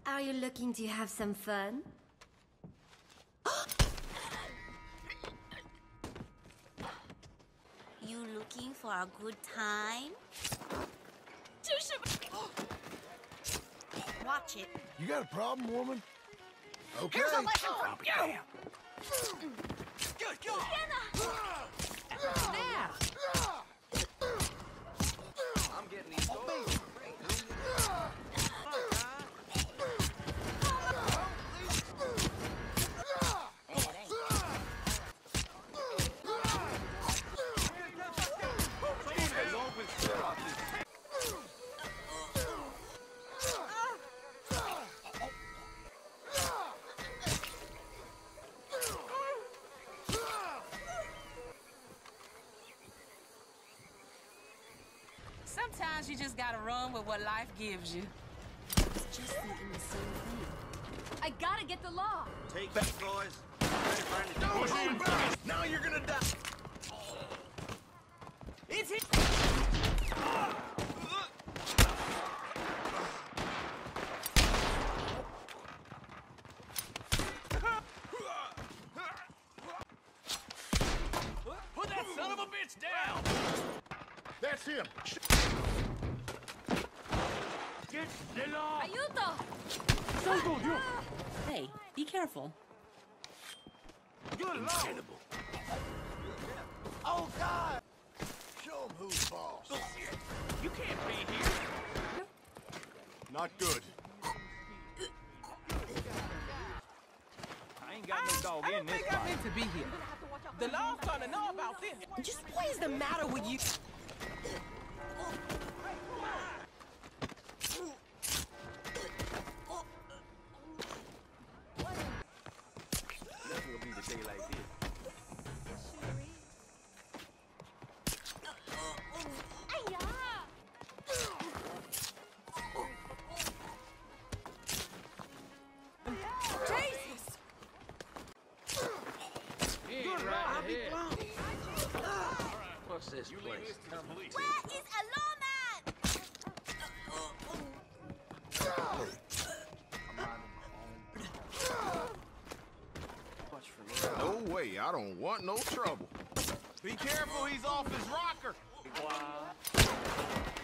Are you looking to have some fun? You looking for a good time? Watch it. You got a problem, woman? Okay. Here's a lesson from you! Go! Now! I'm getting these doors. Sometimes you just gotta run with what life gives you. Just thinking the same thing. I gotta get the law. Take back, boys. Now you're gonna die. It's hit. Put that son of a bitch down. That's him. Get the law. Ayuto! Hey, be careful. Good Incredible. Oh, God. Show him who's boss. You can't be here. Not good. I ain't got no dog I in don't this think I'm fight. meant to be here. The law's gonna know about this. Just what is the matter with you? Nothing will be the day like this. Jesus! What's this place? Where is a lawman? Watch for me. No way. I don't want no trouble. Be careful. He's off his rocker. Wow.